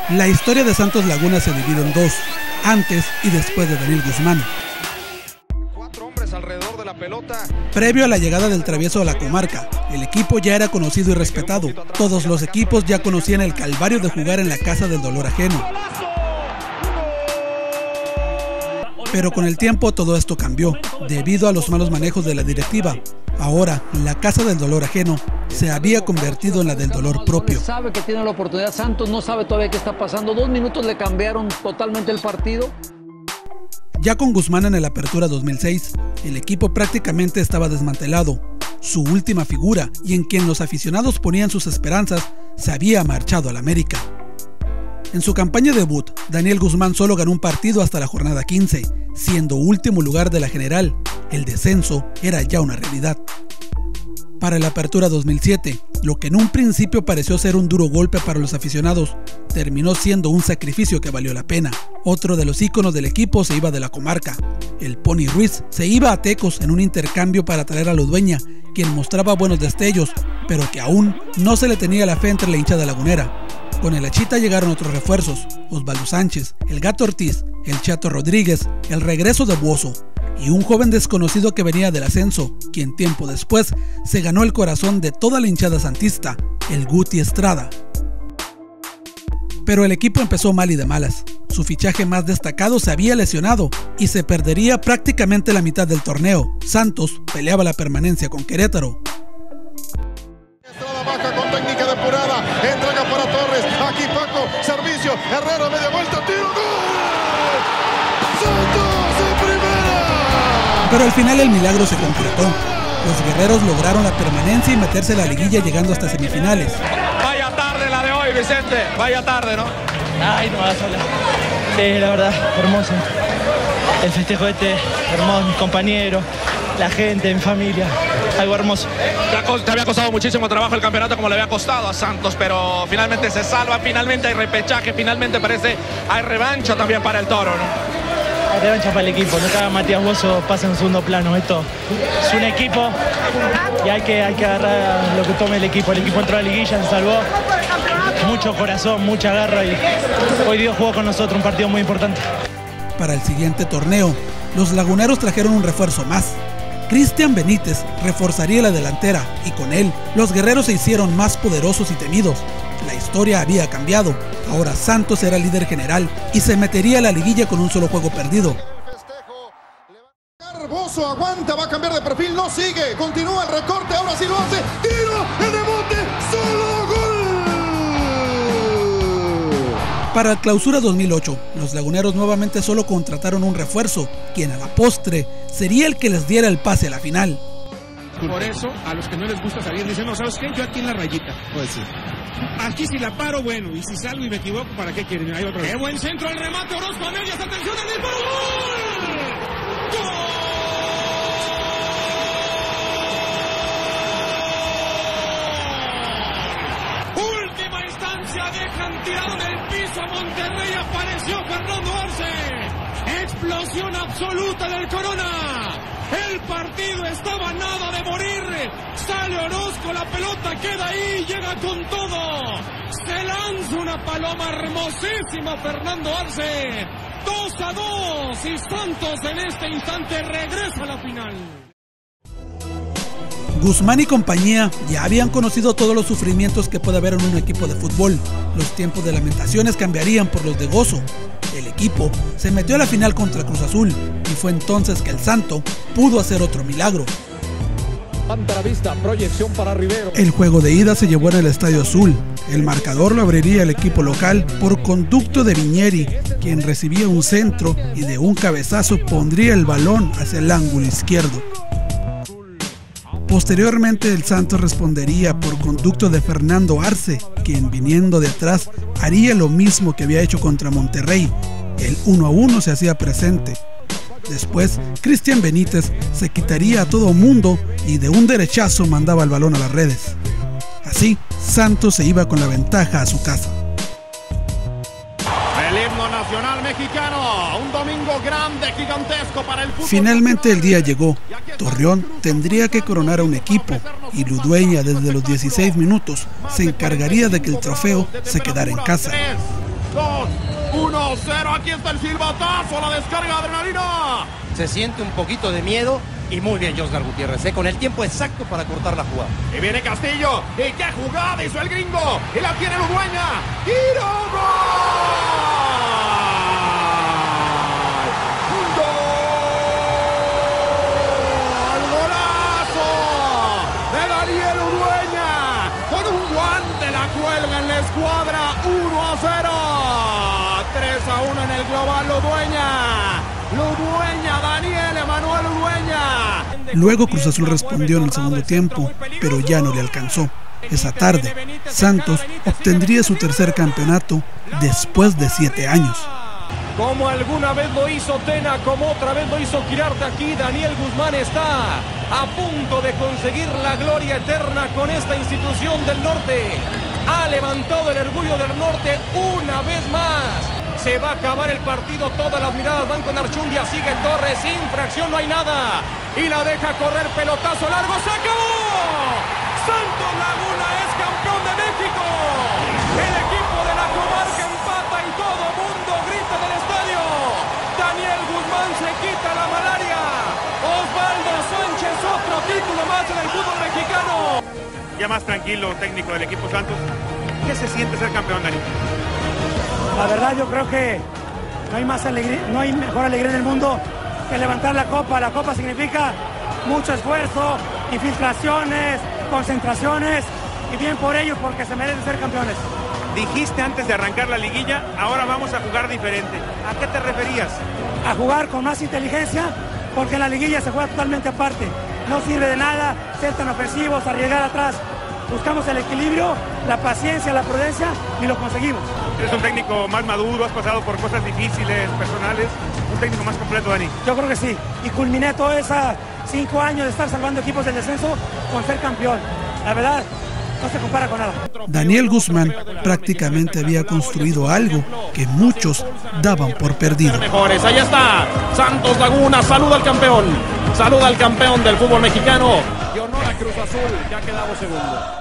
La historia de Santos Laguna se divide en dos, antes y después de Daniel Guzmán. 4 hombres alrededor de la pelota. Previo a la llegada del Travieso a la comarca, el equipo ya era conocido y respetado. Todos los equipos ya conocían el calvario de jugar en la casa del dolor ajeno. Pero con el tiempo todo esto cambió, debido a los malos manejos de la directiva. Ahora, la casa del dolor ajeno se había convertido en la del dolor propio. Sabe que tiene la oportunidad, Santos no sabe todavía qué está pasando. 2 minutos le cambiaron totalmente el partido. Ya con Guzmán en el Apertura 2006, el equipo prácticamente estaba desmantelado. Su última figura, y en quien los aficionados ponían sus esperanzas, se había marchado al América. En su campaña debut, Daniel Guzmán solo ganó un partido hasta la jornada 15, siendo último lugar de la general. El descenso era ya una realidad. Para el Apertura 2007, lo que en un principio pareció ser un duro golpe para los aficionados, terminó siendo un sacrificio que valió la pena. Otro de los íconos del equipo se iba de la comarca. El Pony Ruiz se iba a Tecos en un intercambio para traer a Ludueña, quien mostraba buenos destellos, pero que aún no se le tenía la fe entre la hinchada lagunera. Con el Achita llegaron otros refuerzos: Osvaldo Sánchez, el Gato Ortiz, el Chato Rodríguez, el regreso de Buoso y un joven desconocido que venía del ascenso, quien tiempo después se ganó el corazón de toda la hinchada santista, el Guti Estrada. Pero el equipo empezó mal y de malas. Su fichaje más destacado se había lesionado y se perdería prácticamente la mitad del torneo. Santos peleaba la permanencia con Querétaro. Estrada baja con técnica depurada, entrega para Torres, aquí Paco, servicio, Herrera, media vuelta, tiro, ¡gol! ¡Santos en primera! Pero al final el milagro se concretó. Los guerreros lograron la permanencia y meterse a la liguilla, llegando hasta semifinales. Vaya tarde la de hoy, Vicente, vaya tarde, ¿no? Ay, no vas a hablar. Sí, la verdad, hermoso. El festejo hermoso, mis compañeros, la gente, mi familia, algo hermoso. Te había costado muchísimo trabajo el campeonato, como le había costado a Santos, pero finalmente se salva, finalmente hay repechaje, finalmente parece hay revancha también para el Toro, ¿no? Hay revancha para el equipo, no cada Matías Buoso pasa en segundo plano, esto es un equipo y hay que agarrar lo que tome el equipo. El equipo entró a la liguilla, se salvó, mucho corazón, mucha garra y hoy Dios jugó con nosotros un partido muy importante. Para el siguiente torneo, los laguneros trajeron un refuerzo más. Cristian Benítez reforzaría la delantera y con él los guerreros se hicieron más poderosos y temidos. La historia había cambiado. Ahora Santos era líder general y se metería a la liguilla con un solo juego perdido. Buoso aguanta, va a cambiar de perfil, no sigue, continúa el recorte, ahora sí lo hace, tiro, el rebote, solo gol. Para el Clausura 2008, los laguneros nuevamente solo contrataron un refuerzo, quien a la postre sería el que les diera el pase a la final. Por eso, a los que no les gusta salir, dicen, no, ¿sabes qué? Yo aquí en la rayita. Pues sí. Aquí si la paro, bueno, y si salgo y me equivoco, ¿para qué quieren? Hay otra vez. ¡Qué buen centro al remate! Orozco a medias, atención al disparo, ¡gol! Última instancia, dejan tirado en el piso a Monterrey, apareció Fernando Arce. Explosión absoluta del Corona. El partido estaba nada de morir. Sale Orozco, la pelota queda ahí, llega con todo. Se lanza una paloma hermosísima Fernando Arce. 2-2 y Santos en este instante regresa a la final. Guzmán y compañía ya habían conocido todos los sufrimientos que puede haber en un equipo de fútbol. Los tiempos de lamentaciones cambiarían por los de gozo. El equipo se metió a la final contra Cruz Azul y fue entonces que el Santo pudo hacer otro milagro. El juego de ida se llevó en el Estadio Azul. El marcador lo abriría el equipo local por conducto de Viñeri, quien recibía un centro y de un cabezazo pondría el balón hacia el ángulo izquierdo. Posteriormente el Santos respondería por conducto de Fernando Arce, quien viniendo de atrás haría lo mismo que había hecho contra Monterrey. El 1-1 se hacía presente. Después, Cristian Benítez se quitaría a todo mundo y de un derechazo mandaba el balón a las redes. Así, Santos se iba con la ventaja a su casa. El himno nacional mexicano, un domingo grande, gigantesco para el fútbol. Finalmente el día llegó. Torreón tendría que coronar a un equipo y Ludueña desde los 16 minutos se encargaría de que el trofeo se quedara en casa. 2, 1-0, aquí está el silbatazo, la descarga de adrenalina. Se siente un poquito de miedo y muy bien Josgar Gutiérrez, con el tiempo exacto para cortar la jugada. Y viene Castillo, y qué jugada hizo el gringo, y la tiene Ludueña, ¡tiro, gol! Cuelga en la escuadra, 1-0, 3-1 en el global. Ludueña, Daniel Emanuel Ludueña. Luego Cruz Azul respondió en el segundo tiempo, pero ya no le alcanzó. Esa tarde, Santos obtendría su tercer campeonato después de 7 años. Como alguna vez lo hizo Tena, como otra vez lo hizo Quirarte, aquí Daniel Guzmán está a punto de conseguir la gloria eterna con esta institución del norte. Ha levantado el orgullo del norte una vez más. Se va a acabar el partido, todas las miradas van con Archundia, sigue Torres, infracción, no hay nada. Y la deja correr, pelotazo largo, ¡se acabó! Santos Laguna es campeón de México. El equipo de la comarca empata y todo mundo grita del estadio. Daniel Guzmán se quita la malaria. Osvaldo Sánchez, otro título más en el fútbol mexicano. Ya más tranquilo, técnico del equipo Santos. ¿Qué se siente ser campeón, Dani? La verdad yo creo que no hay más alegría, no hay mejor alegría en el mundo que levantar la copa. La copa significa mucho esfuerzo, infiltraciones, concentraciones, y bien por ellos porque se merecen ser campeones. Dijiste antes de arrancar la liguilla, ahora vamos a jugar diferente. ¿A qué te referías? A jugar con más inteligencia, porque en la liguilla se juega totalmente aparte. No sirve de nada ser tan ofensivos, arriesgar atrás. Buscamos el equilibrio, la paciencia, la prudencia y lo conseguimos. Eres un técnico más maduro, has pasado por cosas difíciles, personales. Un técnico más completo, Dani. Yo creo que sí. Y culminé todos esos 5 años de estar salvando equipos del descenso con ser campeón. La verdad, no se compara con nada. Daniel Guzmán prácticamente había construido algo que muchos daban por perdido. Mejores, ahí está. Santos Laguna saluda al campeón. Saluda al campeón del fútbol mexicano. Y honor a Cruz Azul, ya quedamos segundo.